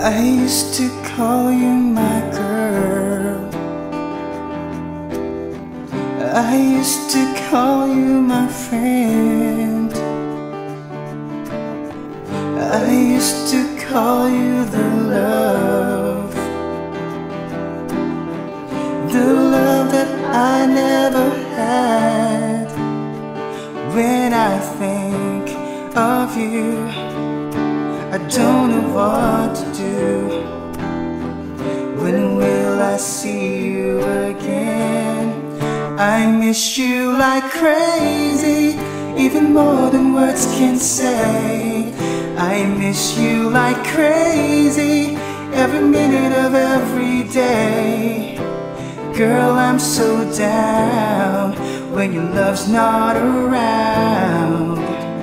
I used to call you my girl. I used to call you my friend. I used to call you the love that I never had. When I think of you, I don't know what to do. When will I see you again? I miss you like crazy, even more than words can say. I miss you like crazy, every minute of every day. Girl, I'm so down when your love's not around.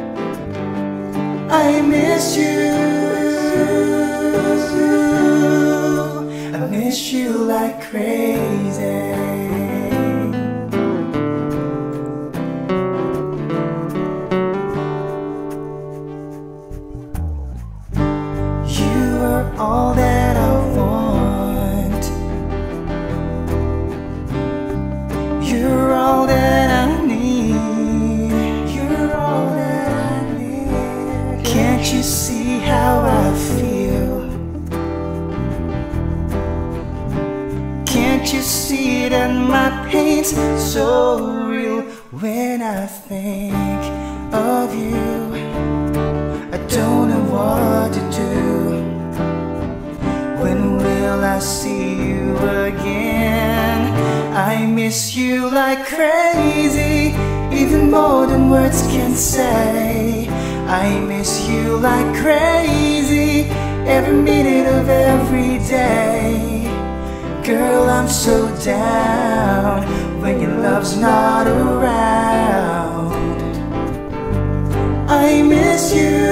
I miss you, I miss you like crazy. You are all that I want. You're all that I need. You're all that I need. Can't you see how I feel? Can't you see that my pain's so real? When I think of you, I don't know what to do. When will I see you again? I miss you like crazy, even more than words can say. I miss you like crazy, every minute of every day. Girl, I'm so down when your love's not around. I miss you,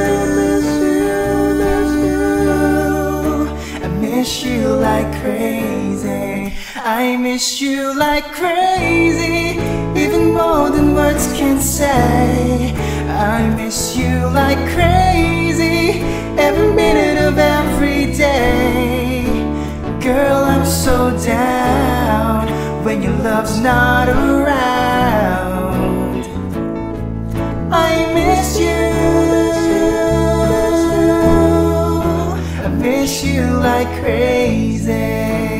I miss you like crazy. I miss you like crazy, even more than words can say. I miss you like crazy, every minute of every day. Girl, I'm so down when your love's not around. I miss you, I miss you like crazy.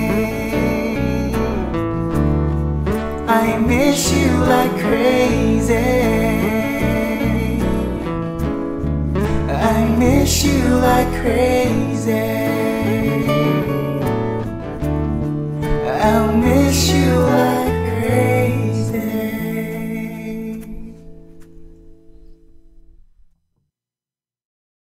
I miss you like crazy. I miss you like crazy. I'll miss you like